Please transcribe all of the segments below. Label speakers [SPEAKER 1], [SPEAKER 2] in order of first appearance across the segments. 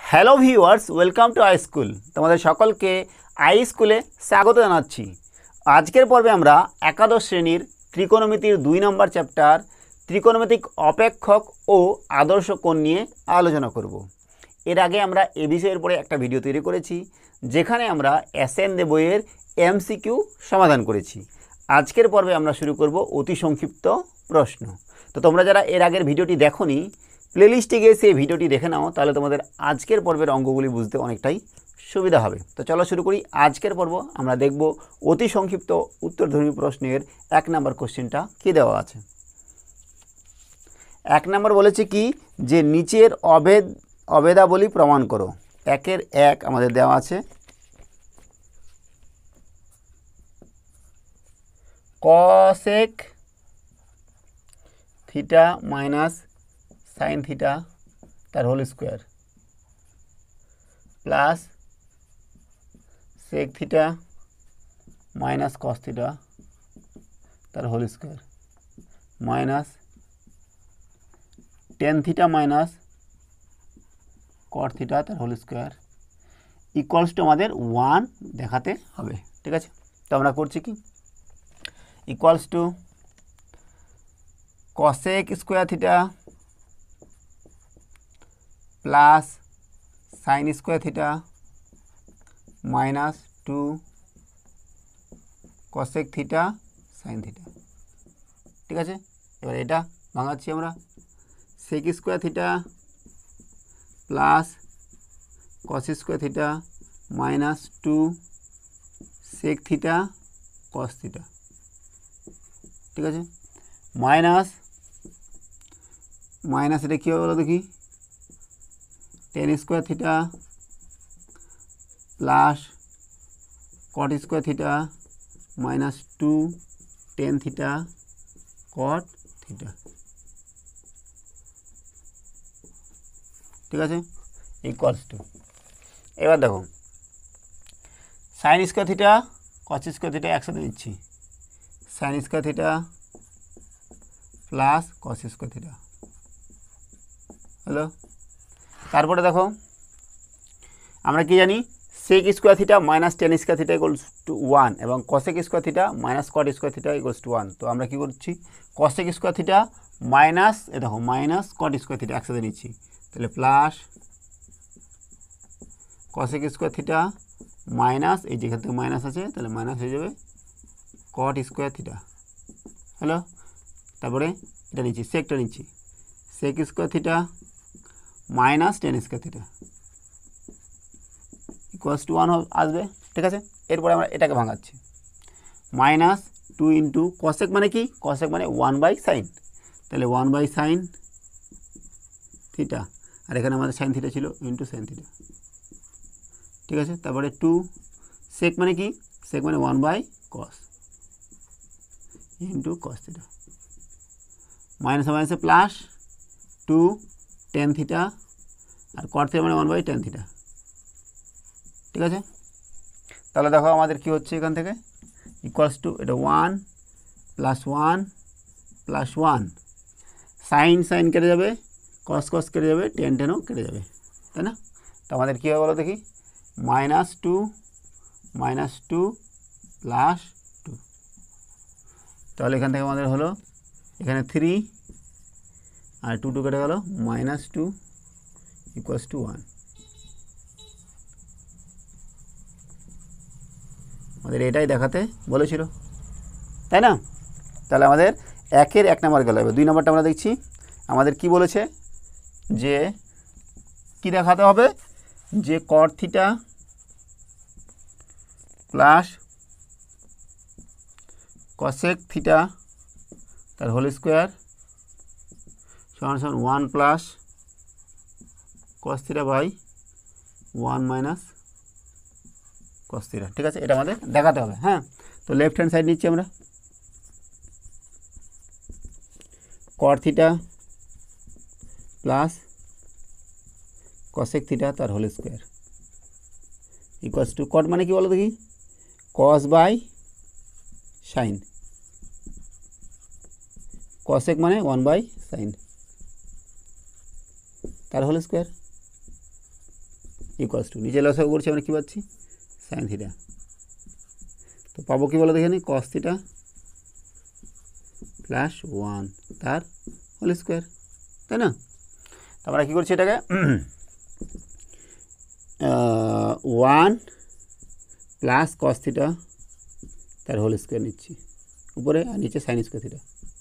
[SPEAKER 1] Hello viewers, welcome to I school. তোমাদের সকলকে I স্কুলে স্বাগত জানাচ্ছি। আজকের পর্বে আমরা একাদশ শ্রেণীর ত্রিকোণমিতির 2 নম্বর চ্যাপ্টার ত্রিকোণমিতিক অপেক্ষক ও আদর্শ কোণ নিয়ে আলোচনা করব। এর আগে আমরা এ বিষয়ের পরে একটা ভিডিও তৈরি করেছি, যেখানে আমরা এসএন বইয়ের এমসিকিউ সমাধান করেছি। আজকের পর্বে আমরা শুরু করব অতি সংক্ষিপ্ত প্রশ্ন। তো তোমরা যারা এর আগের ভিডিওটি দেখোনি, প্লেলিস্টে গিয়ে সেই ভিডিওটি দেখে নাও, তাহলে তোমাদের আজকের পর্বের অঙ্কগুলি বুঝতে অনেকটাই সুবিধা হবে। তো চলো শুরু করি। আজকের পর্ব আমরা দেখব অতি সংক্ষিপ্ত উত্তরধর্মী প্রশ্নের 1 নম্বর কোশ্চেনটা কী দেওয়া আছে। 1 নম্বর বলেছে কি, যে নিচের অভেদাবলী প্রমাণ করো। 1-এর 1 আমাদের দেওয়া আছে, cosec theta minus sine theta তার whole square plus sec theta minus cos theta তার whole square minus tan theta minus cot theta তার হোল স্কোয়ার ইকুয়ালস টু আমাদের 1 দেখাতে হবে। ঠিক আছে, তো আমরা করছি কি, equals to cosec square theta plus sine square theta minus 2 cosec theta sine theta. ঠিক আছে, এবার এটা ভাঙাচ্ছি আমরা, sec square theta plus cos square theta minus 2 sec theta cos theta. ঠিক আছে, মাইনাস মাইনাস এটা কী হবে বলো দেখি, tan square theta plus cot square theta minus 2 tan theta cot theta. ঠিক আছে, ইকুয়ালস টু, এবার দেখো sine square theta cos square theta একসাথে দিচ্ছি, sine square theta plus cos square theta হলো। তারপরে দেখো আমরা কি জানি, sec square theta minus tan square theta equals to 1 এবং cosec square theta minus cot square theta equals to 1। তো আমরা কী করছি, কসেক স্কোয়ার থিটা মাইনাস এ দেখো মাইনাস কট স্কোয়ার থিটা একসাথে নিচ্ছি, তাহলে plus cosec square theta minus এই যেখান থেকে মাইনাস আছে তাহলে মাইনাস হয়ে যাবে কট স্কোয়ার থিটা হ্যালো। তারপরে এটা নিচ্ছি, সেকটা নিচ্ছি, sec square theta minus tan square theta equals to 1 আসবে। ঠিক আছে, এরপরে আমরা এটাকে ভাঙাচ্ছি, মাইনাস 2 ইন্টু কসেক মানে কি, কসেক মানে 1/sin, তাহলে 1/sin থিটা, আর এখানে আমাদের সাইন থিটা ছিল ইন্টু সাইন থিটা। ঠিক আছে, তারপরে 2 সেক মানে কি, সেক মানে 1/cos into cos theta minus মাইনাসে প্লাস 2 টেন থিটা আর কট থিটা মানে 1/tan থিটা। ঠিক আছে, তাহলে দেখো আমাদের কি হচ্ছে এখান থেকে, ইকুয়ালস টু এটা 1 প্লাস 1 প্লাস 1, সাইন সাইন কেটে যাবে, কস কস কেটে যাবে, টেন টেনও কেটে যাবে, তাই না? তো আমাদের কী হবে বলো দেখি, মাইনাস 2 প্লাস 2, তাহলে এখান থেকে আমাদের হলো এখানে 3 আর 2 কেটে গেল, মাইনাস 2 ইকুয়ালস টু 1। আমাদের এটাই দেখাতে বলেছিল, তাই না? তাহলে আমাদের 1-এর 1 নম্বর গেল। এবার 2 নম্বরটা আমরা দেখছি, আমাদের কি বলেছে, যে কি দেখাতে হবে, যে cot theta plus cosec theta তার হোল স্কোয়ার সমান সমান 1 plus cos theta by 1 minus cos theta. ঠিক আছে, এটা আমাদের দেখাতে হবে। হ্যাঁ, তো লেফট হ্যান্ড সাইড নিচ্ছি আমরা, cot theta plus cosec theta তার whole square equals to, cot মানে কি বলো দেখি, কস বাই সাইন, কসেক মানে 1/sin তার হোল স্কোয়ার ইকুয়ালস টু নিচে লসাগু করছি আমরা কী পাচ্ছি সাইন থিটা। তো পাবো কী বলো দেখে নি কস থিটা প্লাস 1 তার হোল স্কোয়ার, তাই না? তো আমরা কী করছি এটাকে 1 প্লাস কস থিটা তার হোল স্কোয়ার নিচ্ছি উপরে, আর নিচে সাইন স্কোয়ার থিটা,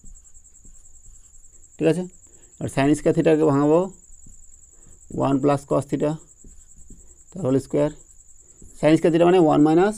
[SPEAKER 1] ঠিক আছে? আর সাইন স্কোয়ার থিটাকে ভাঙাবো 1 প্লাস কস থিটা তার whole square, sine square theta মানে 1 মাইনাস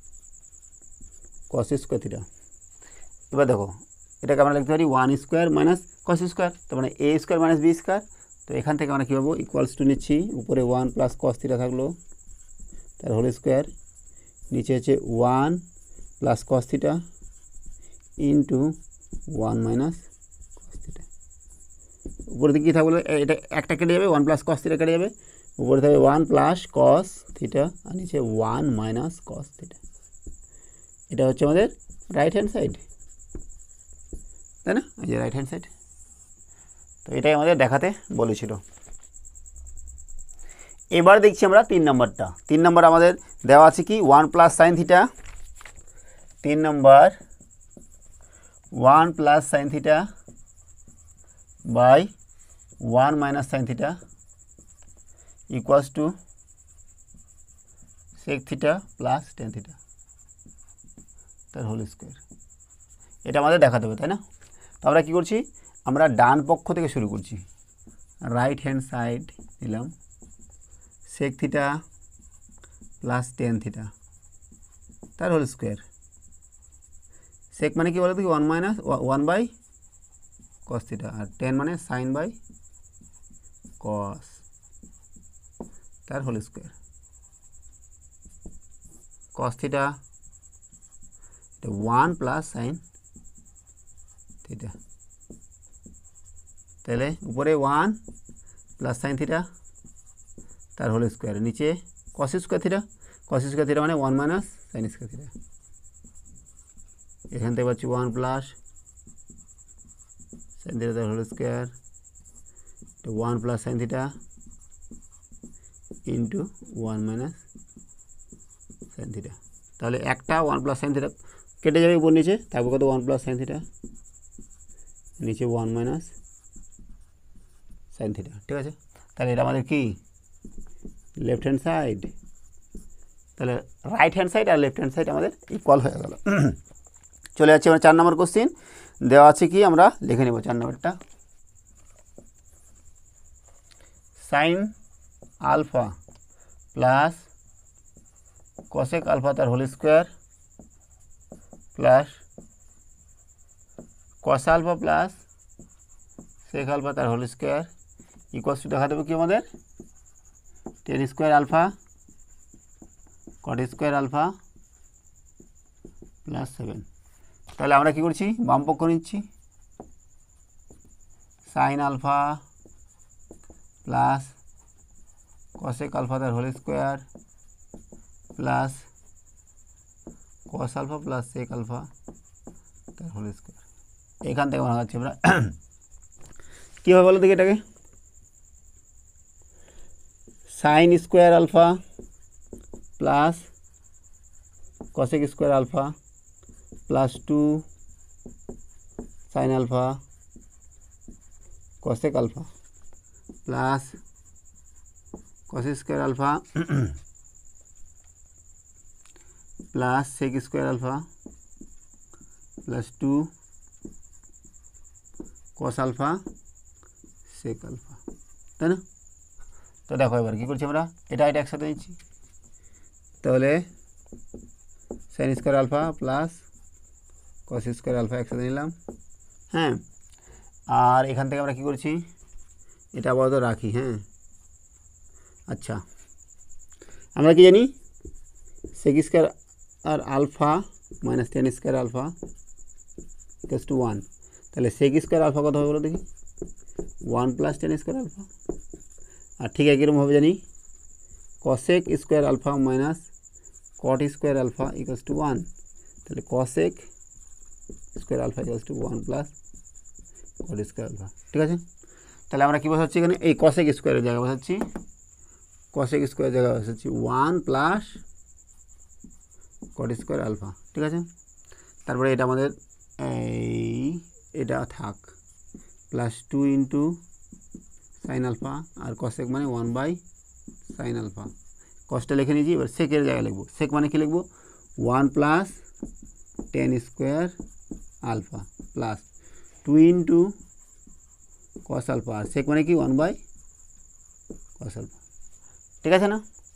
[SPEAKER 1] কস স্কোয়ার থিটা। এবার দেখো এটাকে আমরা লিখতে পারি 1 স্কোয়ার মাইনাস কস স্কোয়ার, তার মানে A square minus B square. তো এখান থেকে আমরা কী পাবো ইকুয়ালস টু নিচ্ছি, উপরে 1 প্লাস কস থিটা থাকলো তার হোল স্কোয়ার, নিচে হচ্ছে 1 plus cos theta into 1 minus cos theta. উপরে দিকে কী থাকবে এটা একটা কেটে যাবে, 1 প্লাস কস থিটা কেটে যাবে, উপরে থাকবে 1 প্লাস কস থিটা আর নিচে 1 মাইনাস কস থিটা। এটা হচ্ছে আমাদের রাইট হ্যান্ড সাইড, তাই না? এই যে রাইট হ্যান্ড সাইড। তো এটাই আমাদের দেখাতে বলেছিল। এবার দেখছি আমরা 3 নম্বরটা। 3 নম্বর আমাদের দেওয়া আছে কি 1 plus sine theta, 3 number 1 plus sine theta by 1 minus sine theta equals to sec theta plus tan theta তার হোল স্কোয়ার। এটা আমাদের দেখাতে হবে, তাই না? তো আমরা কী করছি, আমরা ডান পক্ষ থেকে শুরু করছি, রাইট হ্যান্ড সাইড নিলাম sec theta plus tan theta তার হোল স্কোয়ার। সেক মানে কি বলো তো 1 মাইনাস 1 বাই কস থিটা, আর টেন মানে সাইন বাই কস তার whole square. Cos theta 1 plus sine theta, তাহলে উপরে 1 প্লাস সাইন থিটা তার হোল স্কোয়ার, নিচে cos square theta, cos square theta মানে 1 মাইনাস সাইন স্কোয়ার থিটা। এখান থেকে পাচ্ছি 1 প্লাস সাইন থিটা তার whole square, 1 plus sine theta into 1 minus sine theta. তাহলে একটা 1 প্লাস সাইন থিটা কেটে যাবে উপর নিচে, তারপর কত 1 প্লাস সাইন থিটা, নিচে 1 মাইনাস সাইন থিটা, ঠিক আছে? তাহলে এটা আমাদের কি লেফট হ্যান্ড সাইড। তাহলে রাইট হ্যান্ড সাইড আর লেফট হ্যান্ড সাইড আমাদের ইকুয়াল হয়ে গেল। চলে যাচ্ছে আমরা 4 নম্বর কোশ্চিন। দেওয়া আছে কি আমরা লিখে নেব 4 নম্বরটা, sine alpha plus cosec alpha তার whole square plus cos alpha plus sec alpha তার হোল স্কোয়ার ইকুয়ালস টু দেখা দেবো কি আমাদের tan square alpha cot square alpha plus 7। তাহলে আমরা কী করছি, বাম পক্ষ নিচ্ছি, sine alpha plus cosec alpha তার whole square plus cos alpha plus sec alpha তার হোল স্কোয়ার। এখান থেকে ভাঙাচ্ছি আমরা কীভাবে বলো দেখি এটাকে, sine square alpha plus cosec square alpha plus 2 sine alpha cosec alpha plus cos square alpha plus sec square alpha plus 2 cos alpha sec alpha, তাই না? তো দেখো এবার কী করছি আমরা, এটা একসাথে নিচ্ছি, তাহলে sine square alpha plus cos square alpha একসাথে নিলাম, হ্যাঁ। আর এখান থেকে আমরা কী করছি, এটা আপাতত রাখি, হ্যাঁ। আচ্ছা, আমরা কি জানি সেক স্কোয়ার আর alpha minus tan square alpha equals to 1। তাহলে সেক স্কোয়ার আলফা কত হবে বলো দেখি, 1 প্লাস টেন স্কোয়ার আলফা। আর ঠিক একইরকমভাবে জানি cosec square alpha minus cot square alpha equals to 1। তাহলে cosec square alpha equals to 1 plus cot square alpha, ঠিক আছে? তাহলে আমরা কী বসাচ্ছি এখানে, এই কসেক স্কোয়ারের জায়গায় বসাচ্ছি কসেক স্কোয়ার জায়গায় এসেছি 1 প্লাস কট স্কোয়ার আলফা, ঠিক আছে। তারপরে এটা আমাদের এটা থাক প্লাস 2 ইন্টু সাইন আলফা, আর কসেক মানে 1 বাই সাইন আলফা। কসটা লিখে নিয়েছি, এবার সেকের জায়গায় লিখবো। সেক মানে কি লিখবো 1 plus tan square alpha plus 2 into cos alpha, আর সেক মানে কি 1 বাই কস আলফা, ঠিক আছে না।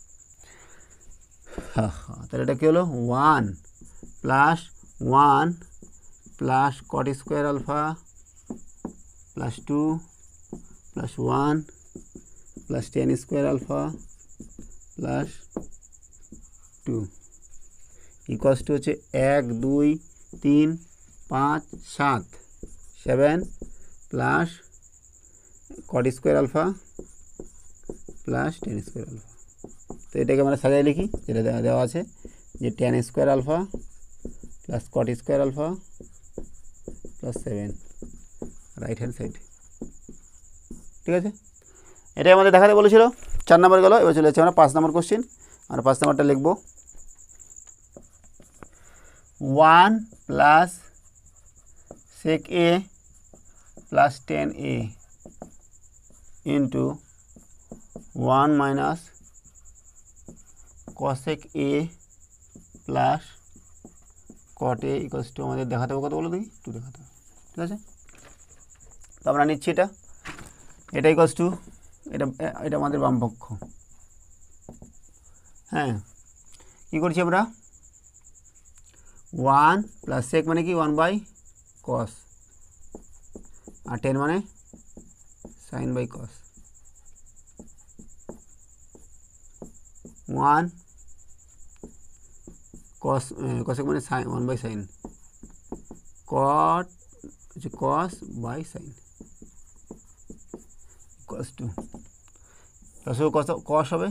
[SPEAKER 1] তাহলে এটা কী হলো 1 plus 1 plus cot square alpha plus 2 plus 1 plus tan square alpha plus 2 equals to হচ্ছে 1 2 3 5 7 7 plus cot square alpha plus tan square alpha. তো এটাকে আমরা সাজাই লিখি, যেটা দেওয়া আছে যে tan square alpha plus cot square alpha plus 7 right hand side, ঠিক আছে। এটাই আমাদের দেখাতে বলেছিল। 4 নম্বর গেল, এবার চলে যাচ্ছে আমরা 5 নম্বর কোশ্চেন। আমরা 5 নম্বরটা লিখব 1 plus sec A plus 10a into 1 minus cosec A plus cot A equals to আমাদের দেখাতে হবে কত বলো দেখি, 2 দেখাতে হবে, ঠিক আছে। তো আমরা নিচ্ছি এটা ইকুয়ালস টু এটা আমাদের বামপক্ষ। হ্যাঁ, কী করছি আমরা 1 প্লাস সেক মানে কি 1 বাই কস, আর 10 মানে সাইন বাই কস। 1 কসেক মানে সাইন 1 বাই সাইন, কট হচ্ছে cos by sine cos to cos হবে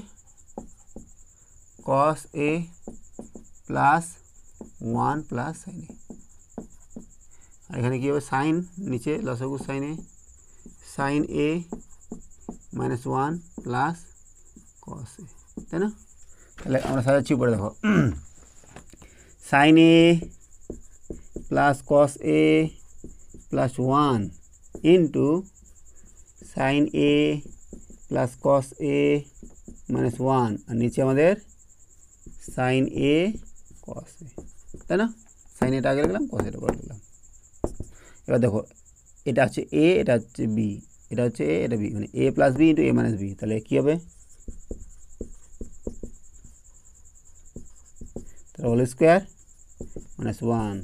[SPEAKER 1] cos A plus 1 plus sine A, আর এখানে কী হবে সাইন নিচে লসাগু sine A, sine A minus 1 plus cos A, তাই না। তাহলে আমরা সাজাচ্ছি উপরে দেখো sine A plus cos A plus 1 into sine A plus cos A minus 1, আর নিচে আমাদের সাইন এ কস এ, তাই না। সাইন এটা আগে লিখলাম, কস এটা পরে লিখলাম। এবার দেখো এটা হচ্ছে এ, এটা হচ্ছে বি, এটা হচ্ছে এ, এটা বি, মানে A plus B into A minus B. তাহলে কী হবে, তাহলে হোল স্কোয়ার মাইনাস 1,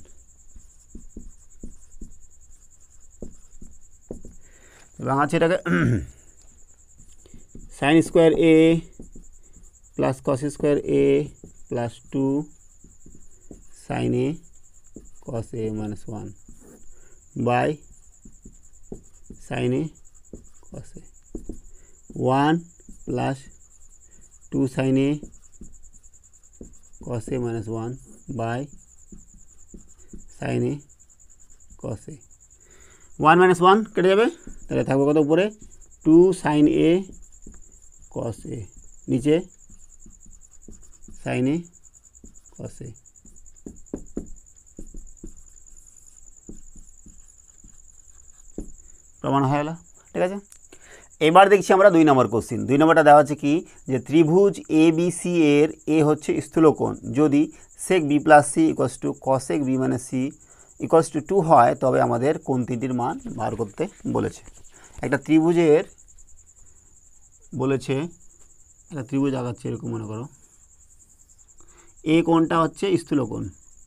[SPEAKER 1] ভাঙাচ্ছে এটাকে sine square A plus cos square A plus 2 sine A cos A minus 1 by sine A cos A, 1 plus 2 sine A cos A minus 1 by sine A cos A. 1 minus 1 কেটে যাবে, তাহলে থাকবে কত উপরে 2 sine A cos এ, নিচে sign A cos এ। প্রমাণ হয়ে গেল, ঠিক আছে। এবার দেখছি আমরা 2 নম্বর কোশ্চিন। 2 নম্বরটা দেওয়া আছে কি, যে ত্রিভুজ এ বি সি এর এ হচ্ছে স্থূলকোণ, যদি sec B plus C equals to cosec B minus C equals to 2 হয়, তবে আমাদের কোণ তিনটির মান বার করতে বলেছে। একটা ত্রিভুজের বলেছে, একটা ত্রিভুজ আঁকাচ্ছে এরকম মনে করো, এ কোণটা হচ্ছে স্থূলকোণ।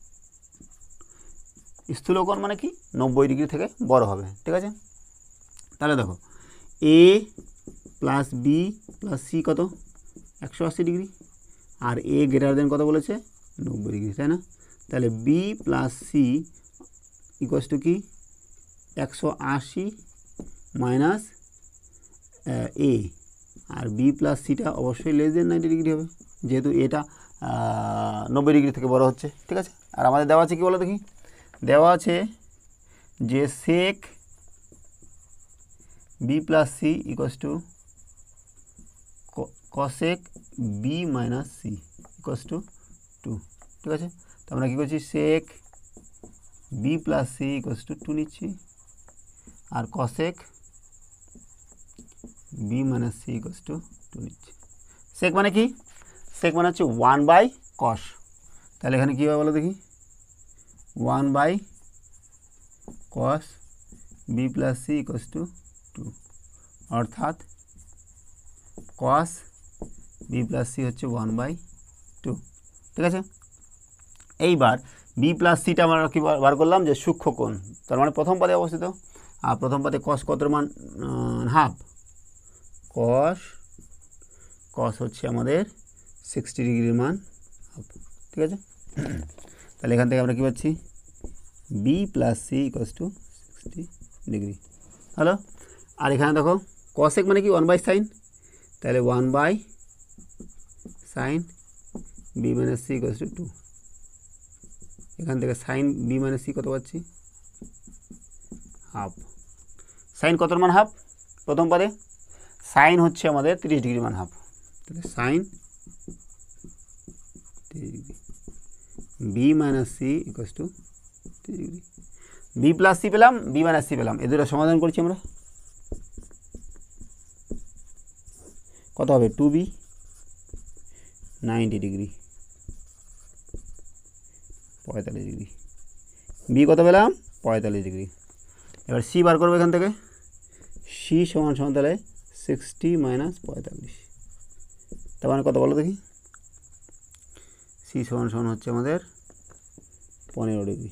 [SPEAKER 1] স্থূলকোণ মানে কি 90 ডিগ্রি থেকে বড় হবে, ঠিক আছে। তাহলে দেখো A plus B plus C কত 180 ডিগ্রি, আর এ গ্রেটার দেন কত বলেছে 90 ডিগ্রি, তাই না। তাহলে B plus C equals to কি 180 মাইনাস এ, আর বি প্লাস সিটা অবশ্যই লেস দেন 90 ডিগ্রি হবে, যেহেতু এটা 90 ডিগ্রি থেকে বড় হচ্ছে, ঠিক আছে। আর আমাদের দেওয়া আছে কি বলো দেখি, দেওয়া আছে যে sec B plus C equals to cosec B minus C equals to 2, ঠিক আছে। তো আমরা কী করছি, sec B plus C equals to 2 নিচ্ছি, আর cosec B minus C equals to 2 নিচ্ছি। সেক মানে কি, সেক মানে হচ্ছে 1/cos। তাহলে এখানে কী হবে বলো দেখি, 1/cos B plus C equals to 2, অর্থাৎ cos বি প্লাস সি হচ্ছে 1/2, ঠিক আছে। এইবার বি প্লাস সিটা আমরা কি বার করলাম, যে সূক্ষ্ম কোণ, তার মানে প্রথম পদে অবস্থিত। আর প্রথম পদে cos কতর মান, হাফ। cos হচ্ছে আমাদের 60 ডিগ্রির মান হাফ, ঠিক আছে। তাহলে এখান থেকে আমরা কী পাচ্ছি, B plus C equals to 60 degree. Hello, আর এখানে দেখো cosec মানে কি 1/sin, তাহলে 1/sin B minus C equals to 2। এখান থেকে সাইন বি মাইনাস সি কত পাচ্ছি, হাফ। সাইন কতর মান হাফ, প্রথম পদে সাইন হচ্ছে আমাদের 30 ডিগ্রি মান হাফ, তাহলে sine 30 degree B minus C equals to 30 degree. B plus C পেলাম, বি মাইনাস সি পেলাম, এ দুটো সমাধান করছি আমরা। কত হবে, 2b 90 ডিগ্রি 45 ডিগ্রি, বি কত পেলাম 45 ডিগ্রি। এবার সি বার করবো এখান থেকে, সি সমান সমান তাহলে 60 মাইনাস 45, তার মানে কত বলো দেখি, সি সমান সমান হচ্ছে আমাদের 15 ডিগ্রি।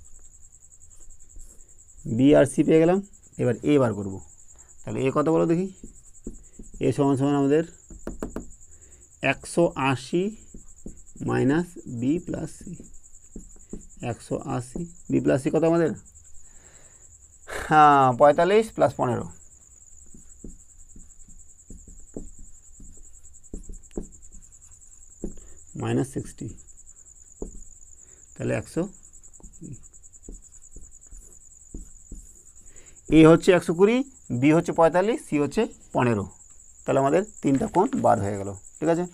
[SPEAKER 1] বি আর সি পেয়ে গেলাম, এবার এ বার করবো, তাহলে এ কত বলো দেখি, এ সমান সমান আমাদের 180 minus B plus C, 180 B plus C কত আমাদের, হ্যাঁ 45 প্লাস 15 মাইনাস 60, তাহলে 100। এ হচ্ছে 120, বি হচ্ছে 45, সি হচ্ছে 15, তাহলে আমাদের তিনটা কোণ বার হয়ে গেল, ঠিক আছে।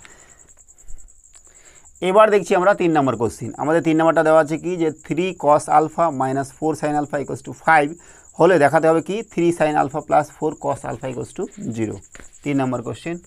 [SPEAKER 1] এবার দেখছি আমরা 3 নম্বর কোশ্চিন। আমাদের 3 নম্বরটা দেওয়া আছে কি, যে 3 cos alpha minus 4 sin alpha equals to 5 হলে দেখাতে হবে কি 3 sin alpha plus 4 cos alpha equals to 0। 3 number question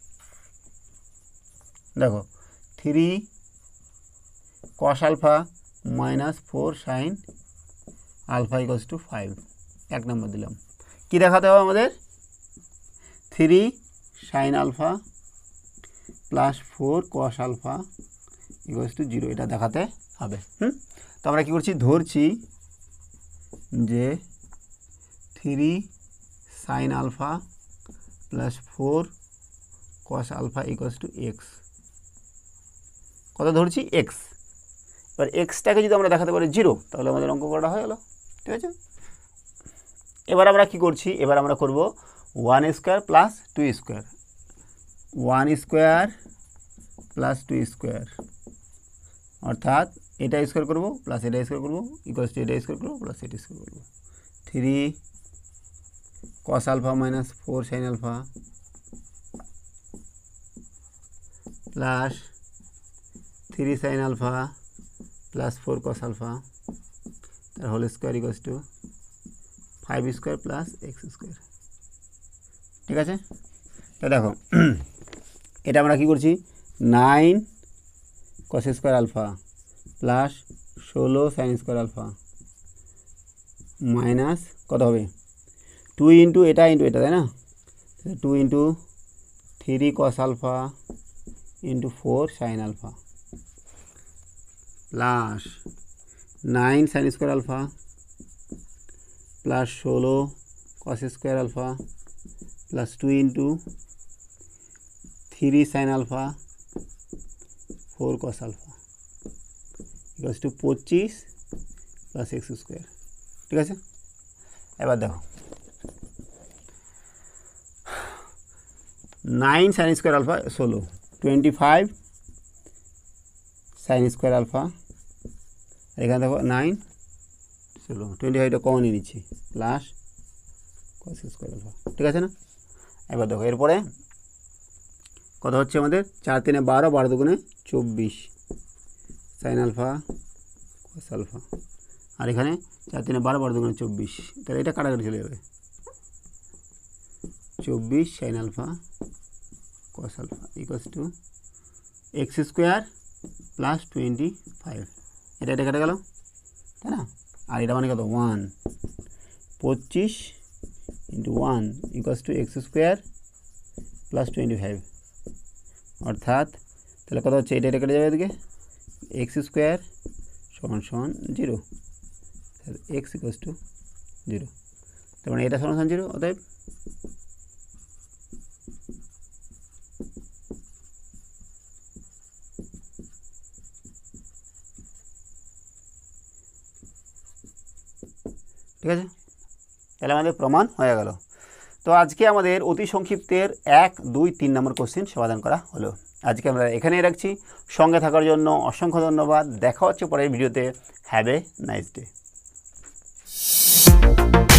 [SPEAKER 1] দেখো, 3 cos alpha minus 4 sin alpha equals to 5, 1 number দিলাম। কি দেখাতে হবে আমাদের, 3 sin alpha plus 4 cos alpha equals to 0, এটা দেখাতে হবে। তো আমরা কী করছি, ধরছি যে 3 sin alpha plus 4 cos alpha equals to X, কত ধরছি এক্স। এবার এক্সটাকে যদি আমরা দেখাতে পারি 0, তাহলে আমাদের অঙ্ক করা হয়ে গেল, ঠিক আছে। এবার আমরা কি করছি, এবার আমরা করব 1 square plus 2 square, 1 square plus 2 square, অর্থাৎ এটা স্কোয়ার করবো প্লাস এটা স্কোয়ার করবো ইকুয়ালস টু এটা স্কোয়ার করবো প্লাস এটা স্কোয়ার করবো। 3 cos alpha minus 4 sin alpha plus 3 sin alpha plus 4 cos alpha তার whole square equals to 5 square plus X square, ঠিক আছে। তো দেখো এটা আমরা কি করছি, 9 cos square alpha plus 16 sin square alpha minus কত হবে 2 ইন্টু এটা ইন্টু এটা, তাই না। 2 into 3 cos alpha into 4 sin alpha plus 9 sin square alpha plus 16 cos square alpha plus 2 into 3 sin alpha 4 cos alpha equals to 25 plus X square, ঠিক আছে। এবার দেখো 9 sin square alpha 16, 25 sin square alpha, এখানে দেখো 9 16 25টা কমনই নিচ্ছি plus cos square alpha, ঠিক আছে না। এবার দেখো এরপরে কত হচ্ছে আমাদের 4 3 12 12 2 24 সাইন আলফা কস আলফা, আর এখানে 4 3 12 12 2 24, তাহলে এটা কাটাকাটি চলে যাবে 24 sine alpha cos alpha equals to x square plus 25, এটা কেটে গেল তাই না, আর এটা মানে কত 1 25 into 1 equals to x square plus 25, অর্থাৎ তাহলে কত হচ্ছে এটা কেটে যাবে এদিকে এক্স স্কোয়ার সমান সমান 0, তাহলে এক্স ইকুয়ালস টু 0, তার মানে এটা সমান 0, অতএব ঠিক আছে, তাহলে আমাদের প্রমাণ হয়ে গেল। তো আজকে আমাদের অতি সংক্ষিপ্তের 1 2 3 নম্বর কোশ্চেন সমাধান করা হলো। আজকে আমরা এখানেই রাখছি, সঙ্গে থাকার জন্য অসংখ্য ধন্যবাদ। দেখা হচ্ছে পরের ভিডিওতে। Have a nice day.